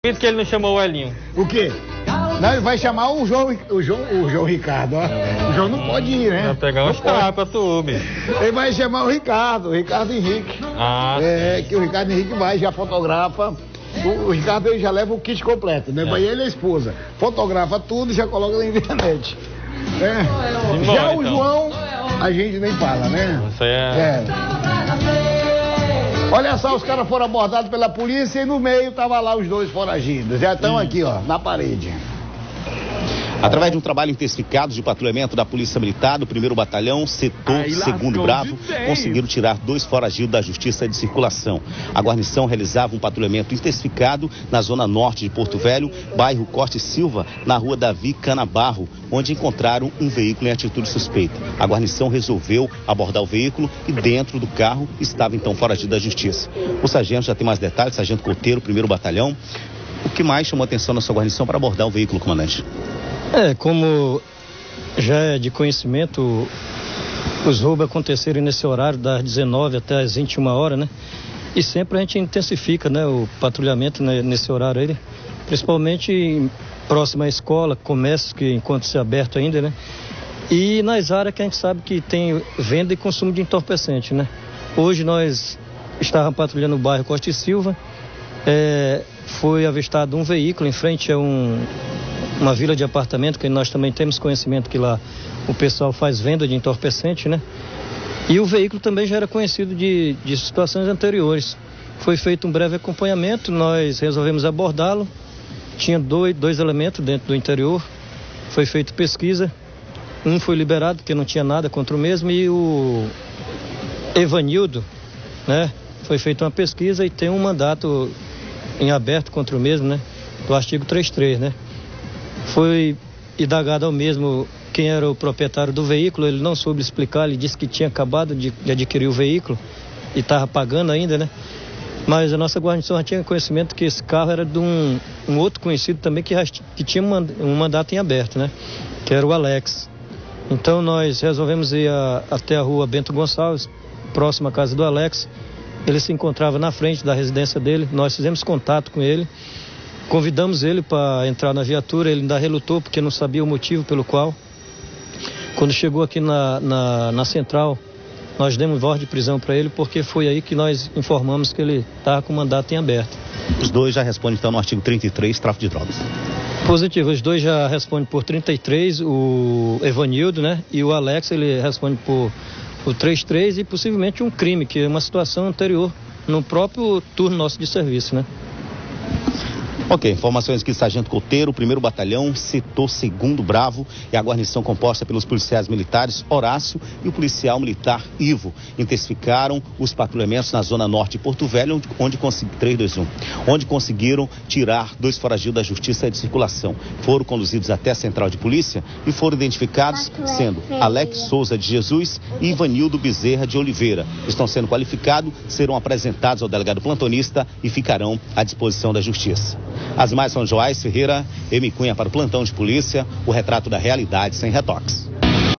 Por isso que ele não chamou o Elinho. O quê? Não, ele vai chamar o João Ricardo, ó. O João não pode ir, né? Vai pegar uns carros pra tu, bicho. Ele vai chamar o Ricardo Henrique. Ah. Que o Ricardo Henrique vai, já fotografa. O Ricardo ele já leva o kit completo, né? Vai ele e a esposa. Fotografa tudo e já coloca na internet. Embora, já o então. João, a gente nem fala, né? Isso aí é... Olha só, os caras foram abordados pela polícia e no meio tava lá os dois foragidos. Já estão aqui, ó, na parede. Através de um trabalho intensificado de patrulhamento da Polícia Militar, do 1º Batalhão, setor 2º Bravo, conseguiram tirar 2 foragidos da Justiça de Circulação. A guarnição realizava um patrulhamento intensificado na zona norte de Porto Velho, bairro Corte Silva, na rua Davi Canabarro, onde encontraram um veículo em atitude suspeita. A guarnição resolveu abordar o veículo e dentro do carro estava então foragido da Justiça. O sargento já tem mais detalhes, sargento Coteiro, 1º Batalhão. O que mais chamou a atenção na sua guarnição para abordar o veículo, comandante? Como já é de conhecimento, os roubos aconteceram nesse horário das 19 até as 21 horas, né? E sempre a gente intensifica, né, o patrulhamento, né, nesse horário aí, principalmente próximo à escola, comércios que encontram-se aberto ainda, né? E nas áreas que a gente sabe que tem venda e consumo de entorpecente, né? Hoje nós estávamos patrulhando o bairro Costa e Silva, foi avistado um veículo em frente a uma vila de apartamento, que nós também temos conhecimento que lá o pessoal faz venda de entorpecente, né? E o veículo também já era conhecido de situações anteriores. Foi feito um breve acompanhamento, nós resolvemos abordá-lo. Tinha dois elementos dentro do interior, foi feita pesquisa. Um foi liberado porque não tinha nada contra o mesmo, e o Evanildo, né? Foi feita uma pesquisa e tem um mandato em aberto contra o mesmo, né? Do artigo 33, né? Foi indagado ao mesmo quem era o proprietário do veículo, ele não soube explicar, ele disse que tinha acabado de adquirir o veículo e estava pagando ainda, né? Mas a nossa guarnição já tinha conhecimento que esse carro era de um outro conhecido também que tinha um mandato em aberto, né? Que era o Alex. Então nós resolvemos ir até a rua Bento Gonçalves, próximo à casa do Alex. Ele se encontrava na frente da residência dele, nós fizemos contato com ele. Convidamos ele para entrar na viatura, ele ainda relutou porque não sabia o motivo pelo qual. Quando chegou aqui na central, nós demos voz de prisão para ele, porque foi aí que nós informamos que ele estava com mandato em aberto. Os dois já respondem então no artigo 33, tráfico de drogas. Positivo, os dois já respondem por 33, o Evanildo, né? E o Alex, ele responde por 33 e possivelmente um crime, que é uma situação anterior no próprio turno nosso de serviço, né? Ok, informações aqui, sargento Coteiro, 1º Batalhão, setor 2º Bravo, e a guarnição composta pelos policiais militares Horácio e o policial militar Ivo intensificaram os patrulhamentos na zona norte de Porto Velho, onde conseguiram tirar 2 foragidos da Justiça de Circulação. Foram conduzidos até a central de polícia e foram identificados sendo Alex Souza de Jesus e Ivanildo Bezerra de Oliveira. Estão sendo qualificados, serão apresentados ao delegado plantonista e ficarão à disposição da Justiça. As mais são Joás Ferreira, M. Cunha para o plantão de polícia, o retrato da realidade sem retoques.